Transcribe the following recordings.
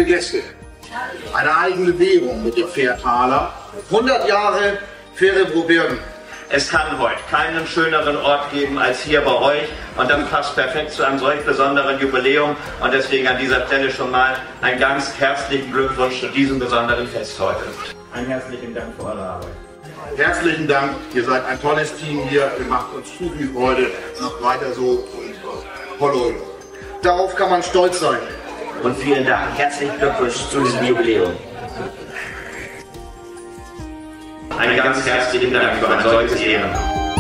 verehrte Gäste, eine eigene Währung mit dem Fährtaler. 100 Jahre Fähre Brobergen. Es kann heute keinen schöneren Ort geben als hier bei euch und das passt perfekt zu einem solch besonderen Jubiläum und deswegen an dieser Stelle schon mal einen ganz herzlichen Glückwunsch zu diesem besonderen Fest heute. Einen herzlichen Dank für eure Arbeit. Herzlichen Dank, ihr seid ein tolles Team hier, ihr macht uns zu viel Freude, noch weiter so und Hollo. Darauf kann man stolz sein. Und vielen Dank, herzlichen Glückwunsch zu diesem Jubiläum. Einen ganz herzlichen Dank für ein solches Ehrenamt.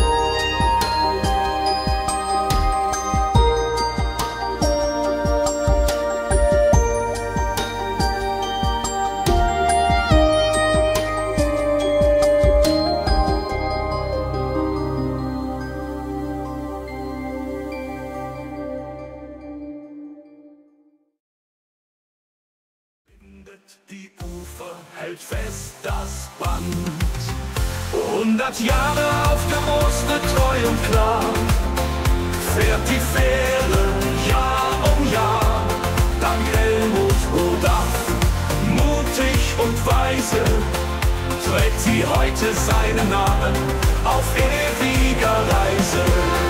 Die Ufer hält fest das Band. 100 Jahre auf der Oste treu und klar, fährt die Fähre Jahr um Jahr. Dank Helmut Rodach, mutig und weise, trägt sie heute seinen Namen auf ewiger Reise.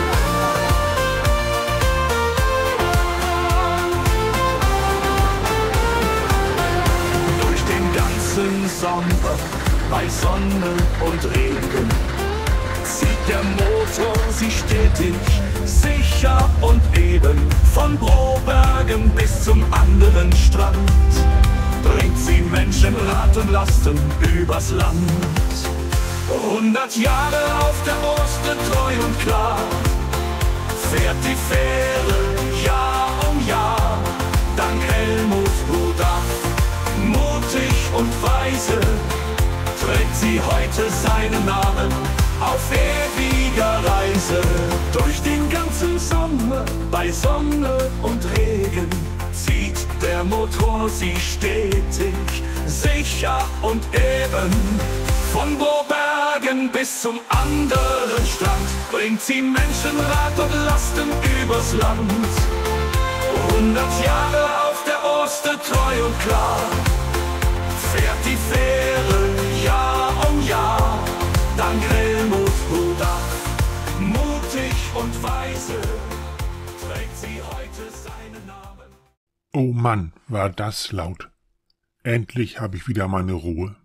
Sommer, bei Sonne und Regen zieht der Motor sie stetig, sicher und eben. Von Brobergen bis zum anderen Strand bringt sie Menschen, Rat und Lasten übers Land. 100 Jahre auf der Oste treu und klar, fährt die Fähre Jahr um Jahr. Dank Helmut Rodach, mutig und weise, trägt sie heute seinen Namen auf ewiger Reise. Durch den ganzen Sommer, bei Sonne und Regen, zieht der Motor sie stetig, sicher und eben. Von Brobergen bis zum anderen Strand bringt sie Menschen, Rat und Lasten übers Land. 100 Jahre auf der Oste treu und klar, fährt die Fähre Jahr um Jahr. Dank Helmut Rodach, mutig und weise, trägt sie heute seinen Namen. Oh Mann, war das laut. Endlich habe ich wieder meine Ruhe.